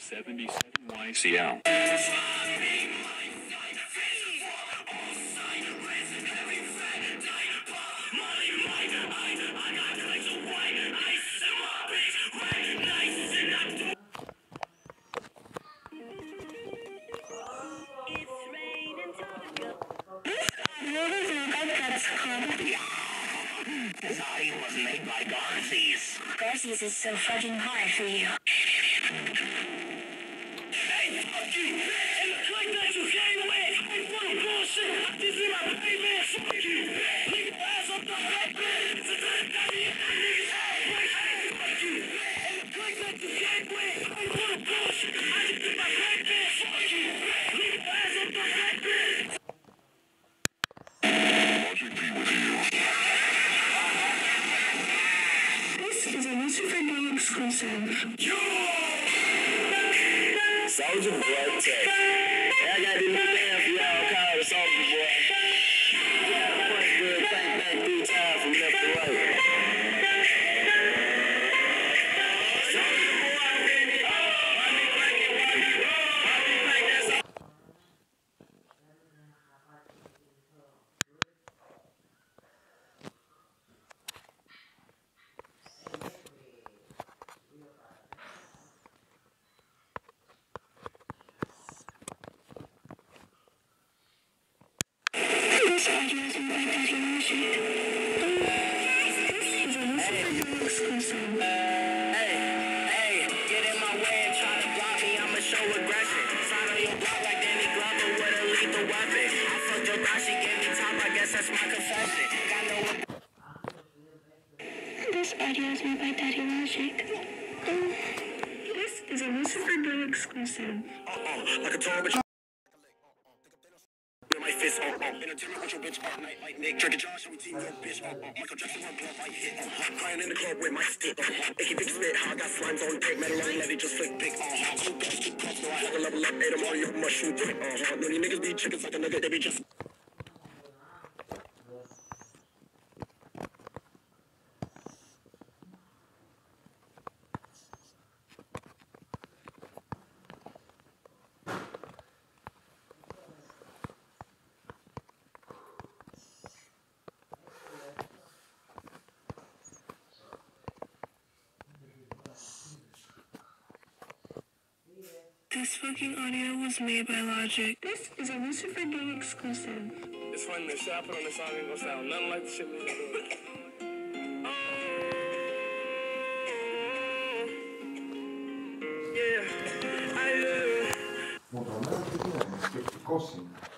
77 YCL. This audio was made by Garces. Garces is so fucking hard for you. Hey, fuck you! And the click that you came with! I ain't full of bullshit! This is my payment! Fuck you! Leave your ass up the back bed! It's a good idea! Hey, fuck you! And the click that you came with! I ain't full of bullshit! I just did my payment! Fuck you! Leave your ass up the back bed! Logic be with you. Is a Lucifer Game exclusive. Soldier Boy Tech. I got this new band for y'all called the Soldier Boy. You gotta punch good, think back 3 times from left to right. Soldier Boy, I'm ready. I be cranking while you roll. I be like that's all. This audio is made by Daddy Magic. This is a Lucifer Game exclusive. Hey, get in my way and try to block me, I'ma show aggression. Sign on your block like Danny Glover with a lethal weapon. I fucked your thought, she gave me top, I guess that's my confession. Got no one. This audio is made by Daddy Magic. This is a Lucifer Game exclusive. Like a tour, but my fist, entertainment with your bitch all night, like Nick. Drinking Josh, we team your bitch, Michael Jackson, run blood, I hit, crying in the club with my stick, Icky Big Spit, how I got slimes on tape, metal on levy, just flick big, two guns, 2 cups, so I had to level up, ate them all, your mushroom dick, no, these niggas be chickens like a nugget, they be just. This fucking audio was made by Logic. This is a Lucifer Game exclusive. It's funny, the shit I put on this song ain't gonna sound nothing like the shit we do. Yeah, I Mo to ne, skeptikosin.